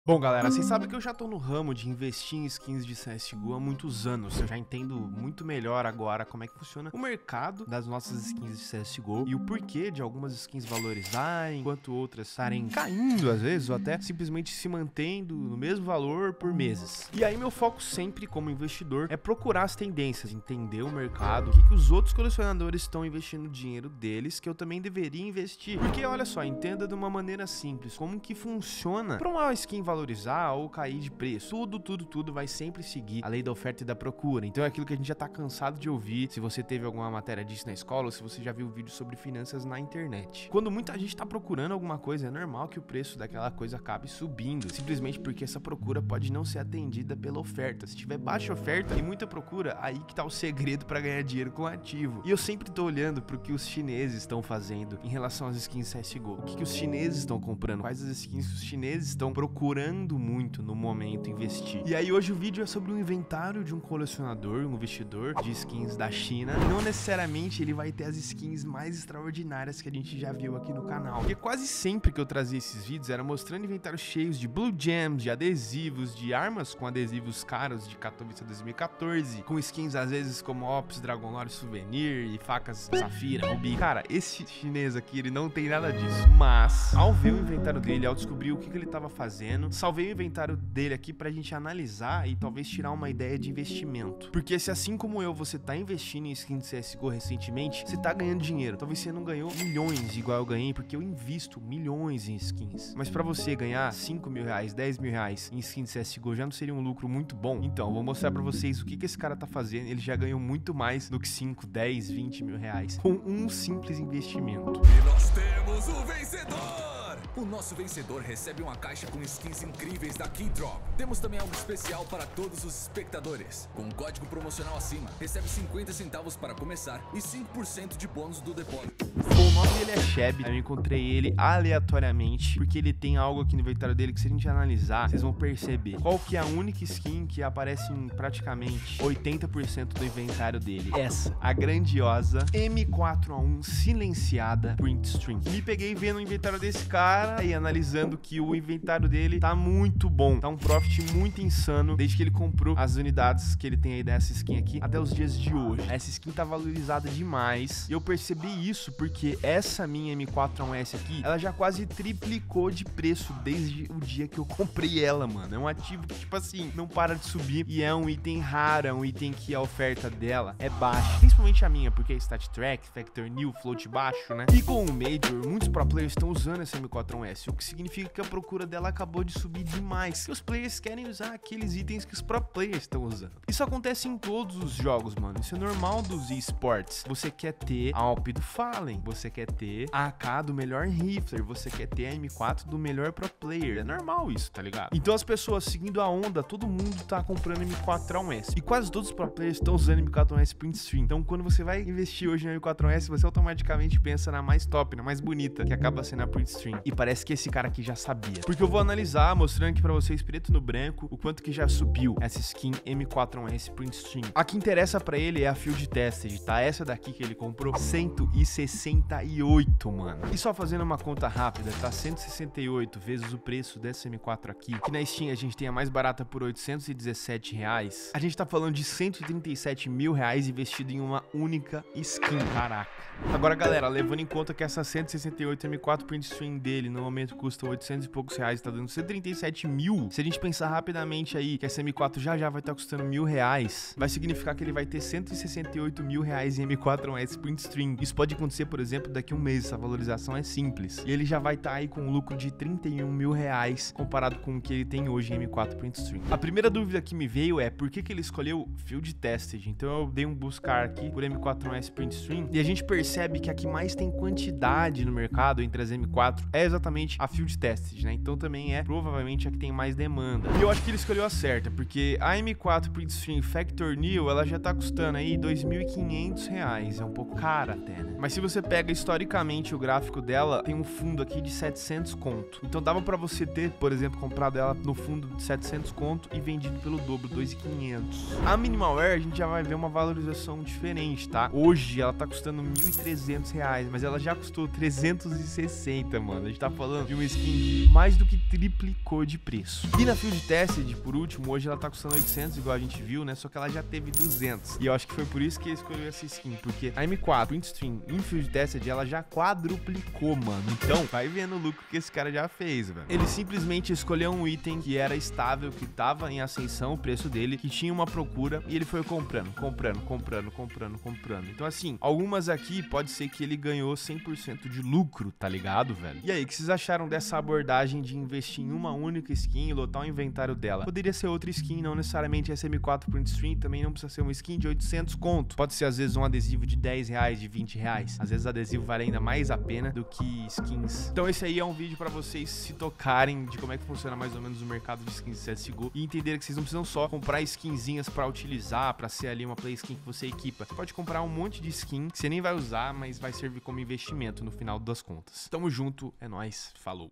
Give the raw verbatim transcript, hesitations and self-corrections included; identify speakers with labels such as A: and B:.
A: Bom, galera, vocês sabem que eu já tô no ramo de investir em skins de C S G O há muitos anos. Eu já entendo muito melhor agora como é que funciona o mercado das nossas skins de C S G O e o porquê de algumas skins valorizarem, enquanto outras estarem caindo às vezes, ou até simplesmente se mantendo no mesmo valor por meses. E aí meu foco sempre como investidor é procurar as tendências, entender o mercado, o que, que os outros colecionadores estão investindo o dinheiro deles, que eu também deveria investir. Porque olha só, entenda de uma maneira simples como que funciona para uma skin valorizar ou cair de preço. Tudo, tudo, tudo vai sempre seguir a lei da oferta e da procura. Então é aquilo que a gente já tá cansado de ouvir, se você teve alguma matéria disso na escola ou se você já viu vídeo sobre finanças na internet. Quando muita gente tá procurando alguma coisa, é normal que o preço daquela coisa acabe subindo, simplesmente porque essa procura pode não ser atendida pela oferta. Se tiver baixa oferta e muita procura, aí que tá o segredo para ganhar dinheiro com ativo. E eu sempre tô olhando pro que os chineses estão fazendo em relação às skins C S G O. O que, que os chineses estão comprando, quais as skins que os chineses estão procurando muito no momento investir. E aí hoje o vídeo é sobre o inventário de um colecionador, um investidor de skins da China. Não necessariamente ele vai ter as skins mais extraordinárias que a gente já viu aqui no canal. Porque quase sempre que eu trazia esses vídeos era mostrando inventários cheios de Blue Gems, de adesivos, de armas com adesivos caros de Katowice dois mil e quatorze, com skins às vezes como Ops, Dragon Lore Souvenir e facas Safira, Rubi. Cara, esse chinês aqui, ele não tem nada disso. Mas, ao ver o inventário dele, ao descobrir o que, que ele tava fazendo, salvei o inventário dele aqui pra gente analisar e talvez tirar uma ideia de investimento. Porque se assim como eu, você tá investindo em skin de C S G O recentemente, você tá ganhando dinheiro. Talvez você não ganhou milhões igual eu ganhei, porque eu invisto milhões em skins. Mas pra você ganhar cinco mil reais, dez mil reais em skin de C S G O já não seria um lucro muito bom? Então, eu vou mostrar pra vocês o que, que esse cara tá fazendo. Ele já ganhou muito mais do que cinco, dez, vinte mil reais com um simples investimento.
B: E nós temos o vencedor! O nosso vencedor recebe uma caixa com skins incríveis da Keydrop. Temos também algo especial para todos os espectadores. Com um código promocional acima, recebe cinquenta centavos para começar e cinco por cento de bônus do depósito.
A: O nome dele é Sheb, eu encontrei ele aleatoriamente, porque ele tem algo aqui no inventário dele que se a gente analisar, vocês vão perceber qual que é a única skin que aparece em praticamente oitenta por cento do inventário dele. Essa, a grandiosa M quatro A um silenciada Print Stream. Me peguei vendo o inventário desse cara e analisando que o inventário dele tá muito bom, tá um profit muito insano desde que ele comprou as unidades que ele tem aí dessa skin aqui até os dias de hoje. Essa skin tá valorizada demais e eu percebi isso porque essa minha M quatro A um S aqui, ela já quase triplicou de preço desde o dia que eu comprei ela, mano. É um ativo que, tipo assim, não para de subir e é um item raro, é um item que a oferta dela é baixa, principalmente a minha, porque é Stat Track, Factor New, Float baixo, né? E com o Major, muitos pro players estão usando essa M quatro A um S, o que significa que a procura dela acabou de subir demais, que os players querem usar aqueles itens que os pro players estão usando. Isso acontece em todos os jogos, mano. Isso é normal dos esportes. Você quer ter a Alp do Fallen, você quer ter a A K do melhor rifler, você quer ter a M quatro do melhor pro player. É normal isso, tá ligado? Então as pessoas seguindo a onda, todo mundo tá comprando M quatro A um S. E quase todos os pro players estão usando M quatro A um S Print Stream. Então quando você vai investir hoje na M quatro A um S, você automaticamente pensa na mais top, na mais bonita, que acaba sendo a Print Stream. E parece que esse cara aqui já sabia. Porque eu vou analisar, mostrando aqui pra vocês preto no branco, o quanto que já subiu essa skin M quatro A um S Print Stream. A que interessa pra ele é a Field Tested, tá? Essa daqui que ele comprou, cento e sessenta e oito, mano. E só fazendo uma conta rápida, tá? cento e sessenta e oito vezes o preço dessa M quatro aqui, que na Steam a gente tem a mais barata por oitocentos e dezessete reais. A gente tá falando de cento e trinta e sete mil reais investido em uma única skin. Caraca. Agora, galera, levando em conta que essa cento e sessenta e oito M quatro Print Stream dele no momento custa oitocentos e poucos reais, tá dando cento e trinta e sete mil. Se a gente pensar rapidamente aí que essa M quatro já já vai estar tá custando mil reais, vai significar que ele vai ter cento e sessenta e oito mil reais em M quatro A um S Print Stream. Isso pode acontecer, por exemplo, daqui a um mês. Essa valorização é simples. E ele já vai estar tá aí com um lucro de trinta e um mil reais comparado com o que ele tem hoje em M quatro Print Stream. A primeira dúvida que me veio é por que que ele escolheu Field Tested. Então eu dei um buscar aqui por M quatro A um S Print Stream e a gente percebe que a que mais tem quantidade no mercado entre as M quatro é exatamente a Field Tested, né? Então também é provavelmente a que tem mais demanda. E eu acho que ele escolheu a certa, porque a M quatro Print Stream Factor New, ela já tá custando aí dois mil e quinhentos reais. É um pouco cara até, né? Mas se você pega historicamente o gráfico dela, tem um fundo aqui de setecentos conto. Então dava pra você ter, por exemplo, comprado ela no fundo de setecentos conto e vendido pelo dobro, dois mil e quinhentos. A Minimalware, a gente já vai ver uma valorização diferente, tá? Hoje ela tá custando mil e trezentos reais, mas ela já custou trezentos e sessenta, mano. A gente tá tá falando de uma skin de mais do que triplicou de preço. E na Field Tested, por último, hoje ela tá custando oitocentos, igual a gente viu, né? Só que ela já teve duzentos. E eu acho que foi por isso que ele escolheu essa skin, porque a M quatro Print Stream em Field Tested, ela já quadruplicou, mano. Então, vai vendo o lucro que esse cara já fez, velho. Ele simplesmente escolheu um item que era estável, que tava em ascensão, o preço dele, que tinha uma procura, e ele foi comprando, comprando, comprando, comprando, comprando. Então, assim, algumas aqui pode ser que ele ganhou cem por cento de lucro, tá ligado, velho? E aí, o que vocês acharam dessa abordagem de investir em uma única skin e lotar o inventário dela? Poderia ser outra skin, não necessariamente essa M quatro Print Stream, também não precisa ser uma skin de oitocentos conto. Pode ser, às vezes, um adesivo de dez reais, de vinte reais. Às vezes, adesivo vale ainda mais a pena do que skins. Então, esse aí é um vídeo pra vocês se tocarem de como é que funciona mais ou menos o mercado de skins de C S G O e entenderem que vocês não precisam só comprar skinzinhas pra utilizar, pra ser ali uma play skin que você equipa. Você pode comprar um monte de skin que você nem vai usar, mas vai servir como investimento no final das contas. Tamo junto, é nóis, falou!